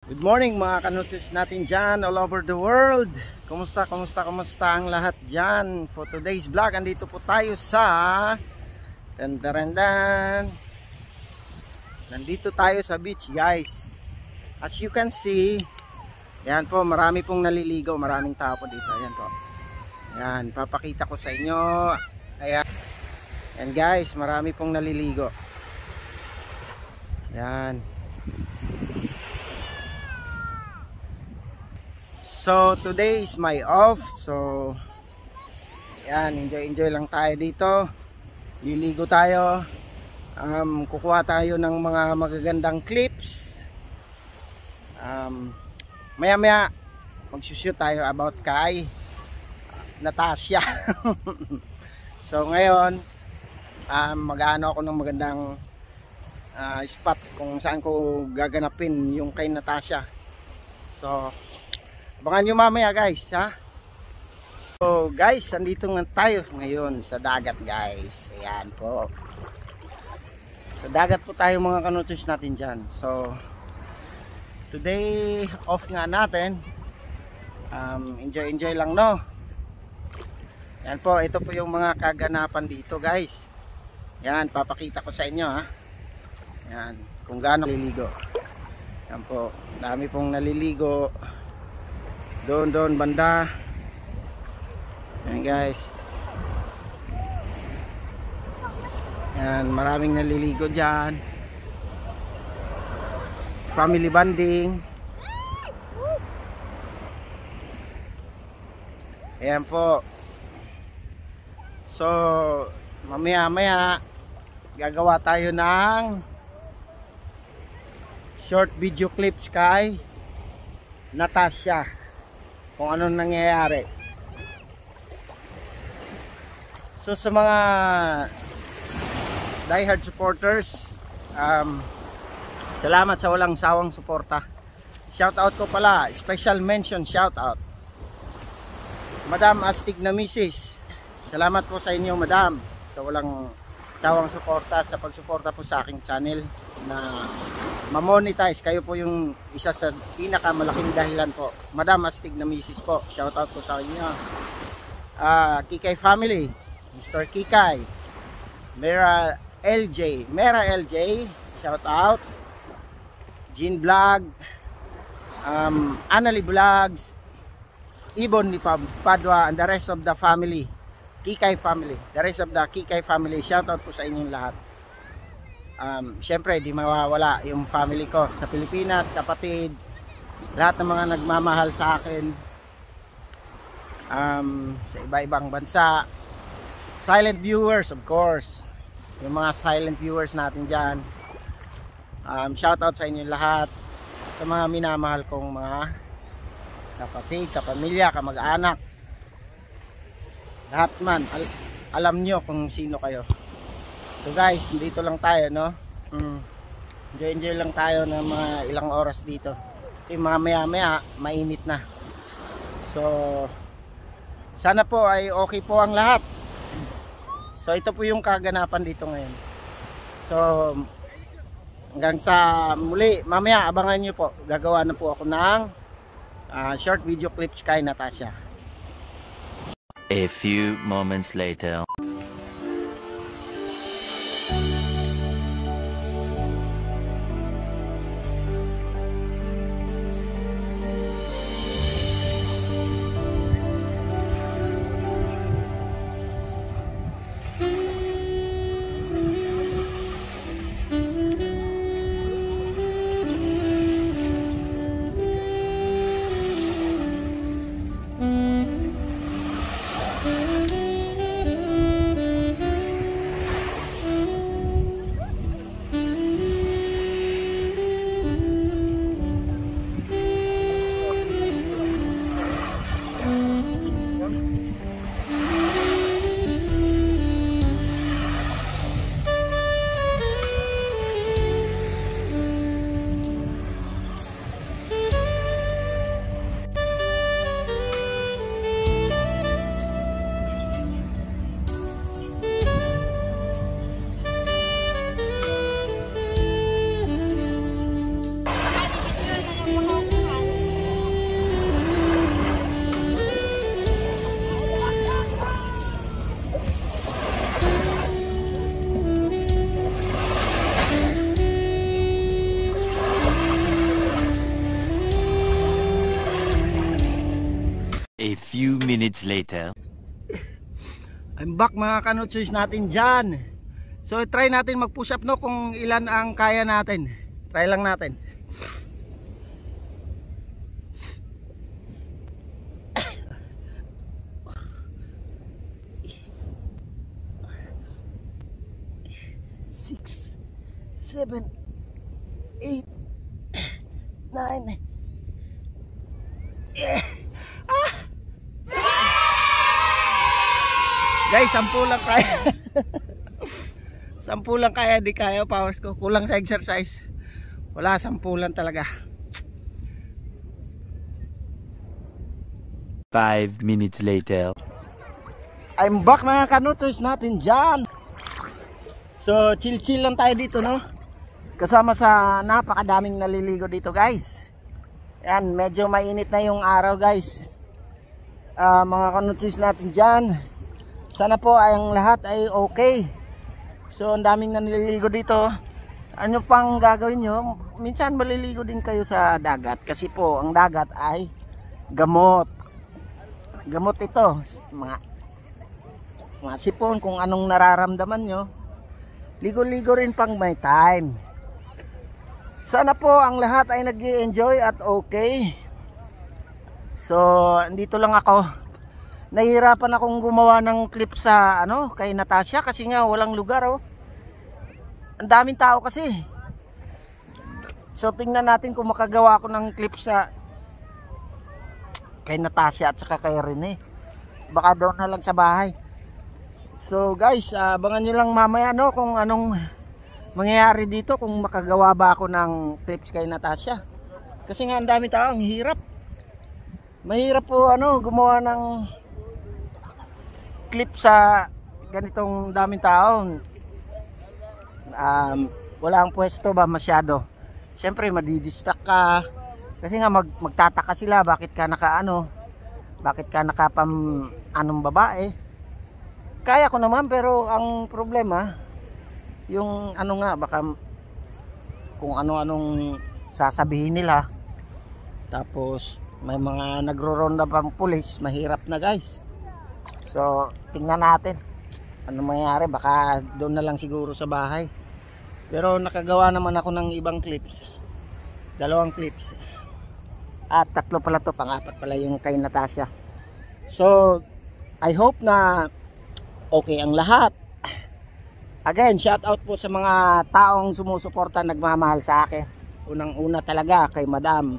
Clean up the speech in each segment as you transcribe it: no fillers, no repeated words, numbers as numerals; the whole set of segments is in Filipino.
Good morning mga kanutis natin dyan all over the world. Kumusta ang lahat dyan? For today's vlog, andito po tayo sa nandito tayo sa beach, guys. As you can see, yan po, marami pong naliligo, maraming tao po dito. Ayan po. Yan, papakita ko sa inyo. Ayan. Yan guys, marami pong naliligo. Yan. So today is my off. So yan, enjoy lang tayo dito. Liligo tayo. Kukuha tayo ng mga magagandang clips. Maya magsushoot tayo about kay Natasha. So ngayon mag-aano ako ng magandang spot kung saan ko gaganapin yung kay Natasha. So abangan nyo mamaya guys, ha? So guys, andito nga tayo ngayon sa dagat guys. Ayan po. Sa dagat po tayo mga kanutis natin dyan. So today off nga natin. Enjoy lang, no? Yan po, ito po yung mga kaganapan dito guys. Yan, papakita ko sa inyo, ha? Yan, kung gaano naliligo. Yan po, dami pong naliligo. Doon banda. Yan guys. Yan, maraming naliligo dyan. Family bonding. Ayan po. So mamaya gagawa tayo ng short video clips kay Natasha, kung anong nangyayari. So sa mga diehard supporters, salamat sa walang sawang suporta. Shout out ko pala, special mention shout out Madam Astig na Mrs. Salamat po sa inyo Madam sa walang sawang suporta, sa pagsuporta po sa aking channel na ma-monetize. Kayo po yung isa sa pinakamalaking dahilan po. Madam Astig na Mrs. po, shout out po sa inyo. Kikay family, Mr. Kikay, Mera LJ, shout out. Jean Vlog, Annalie Vlogs, Ibon ni Padua, and the rest of the family, Kikay family, the rest of the Kikay family, shout out po sa inyong lahat. Syempre di mawawala yung family ko sa Pilipinas, kapatid, lahat ng mga nagmamahal sa akin, sa iba-ibang bansa, silent viewers of course, yung mga silent viewers natin dyan, shout out sa inyo lahat, sa mga minamahal kong mga kapatid, kapamilya, kamag-anak, lahat man, alam nyo kung sino kayo. So guys, dito lang tayo, no? Enjoy lang tayo ng mga ilang oras dito. Kasi mamaya mainit na. So sana po ay okay po ang lahat. So ito po yung kaganapan dito ngayon. So hanggang sa muli, mamaya abangan nyo po. Gagawa na po ako ng short video clips kay Natasha. A few moments later. minutes later. I'm back mga kanutsoys natin dyan. So try natin mag push up no, kung ilan ang kaya natin. Try lang natin. Six, 7, 8, 9. Guys, 10 lang kaya. 10 lang kaya, di kaya powers ko. Kulang sa exercise. Wala, 10 lang talaga. 5 minutes later. I'm back mga kanutsoys natin dyan. So chill lang tayo dito no. Kasama sa napakadaming naliligo dito guys. Yan, medyo mainit na yung araw guys. Mga kanutsoys natin dyan, sana po ang lahat ay okay. So ang daming naliligo dito. Ano pang gagawin nyo? Minsan maliligo din kayo sa dagat. Kasi po ang dagat ay gamot. Gamot ito. Mga sipon, kung anong nararamdaman nyo, ligo-ligo rin pang may time. Sana po ang lahat ay nag-i-enjoy at okay. So andito lang ako. Nahihirapan akong gumawa ng clip sa kay Natasha kasi nga walang lugar oh. Ang daming tao kasi. So tingnan natin kung makagawa ako ng clip sa kay Natasha at saka kay Rene. Baka doon na lang sa bahay. So guys, abangan nyo lang mamaya kung anong mangyayari dito, kung makagawa ba ako ng clips kay Natasha. Kasi nga ang dami tao, ang hirap. Mahirap po gumawa ng clip sa ganitong daming tao. Wala ang pwesto ba masyado. Siyempre madidistract ka. Kasi nga magtataka sila bakit ka bakit ka anong babae. Kaya ko naman, pero ang problema yung baka kung ano-anong sasabihin nila. Tapos may mga nagro-ronda pang pulis, mahirap na guys. So tingnan natin ano mangyayari, baka doon na lang siguro sa bahay. Pero nakagawa naman ako ng ibang clips, 2 clips at 3 pala to, pang-4 pala yung kay Natasha. So I hope na okay ang lahat. Again, shout out po sa mga taong sumusuporta, nagmamahal sa akin. Unang-una talaga kay Madam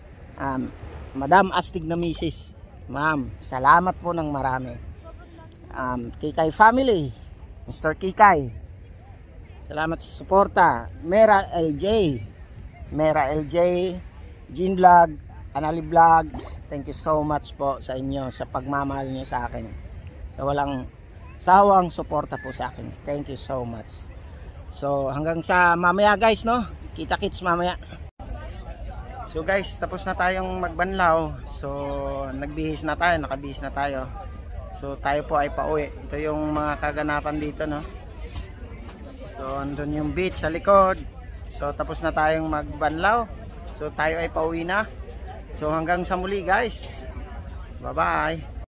Astig na Mrs. Ma'am, salamat po ng marami. Kikay family, Mr. Kikay, salamat sa suporta. Mera LJ, Jean Vlog, Anali Vlog, thank you so much po sa inyo, sa pagmamahal nyo sa akin, sa walang sawang suporta po sa akin. Thank you so much. So hanggang sa mamaya guys kita-kits mamaya. So guys, tapos na tayong magbanlaw. So nagbihis na tayo, nakabihis na tayo. So tayo po ay pauwi. Ito yung mga kaganapan dito So andun yung beach sa likod. So tapos na tayong magbanlaw. So tayo ay pauwi na. So hanggang sa muli guys. Bye bye.